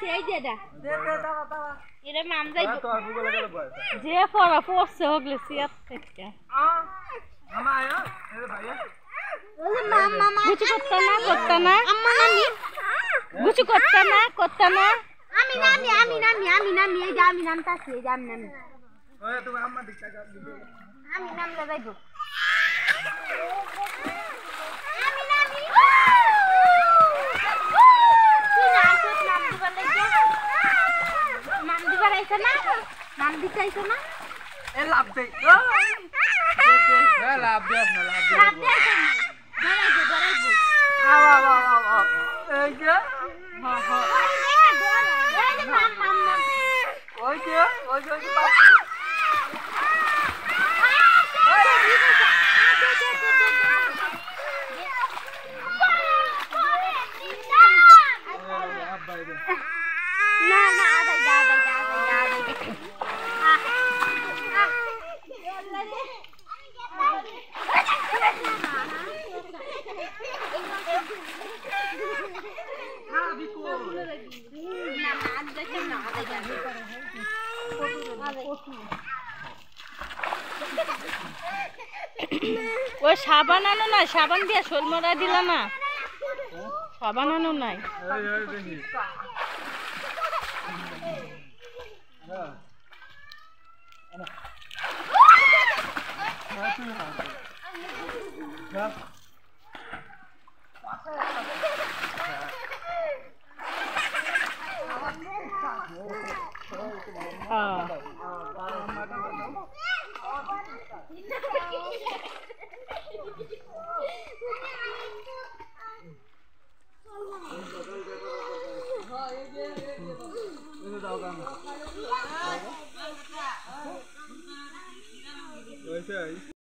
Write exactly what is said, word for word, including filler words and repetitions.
দিছি এই যে এটা দে দে দাও দাও এরে মাম যাইব তোর বুগলে গেল বয় যে পড়া পড়ছে হগলে সিয়াত থেকে আ মামা আয়ো এরে ভাইয়া ওরে মাম মামা কিছু করতে না করতে না আম্মা নামি কিছু করতে না করতে না আমি নামি আমি নামি আমি নামি এই যে আমি নামতাছি এই যে আমি নামি ওরে তুমি আম্মা দিকটা যাও আমি নামলে যাইব নাম দিতে আইছো না এ লাভ দে এ লাভ দে না লাভ দে লাভ দে আইছো না ধরাইবো ধরাইবো আও আও আও আও এই যে হ্যাঁ হ্যাঁ এই যে মাম মাম মাম ওই যে ওই যে বাপ না না আদা যা আদা যা আদা যা আদা ও সাবান আনো না সাবান দিয়া শোলমরা দিলা না সাবান আনো নাই এই এই দেখি হ্যাঁ আনা হ্যাঁ তুই হ্যাঁ হ্যাঁ ওইটাই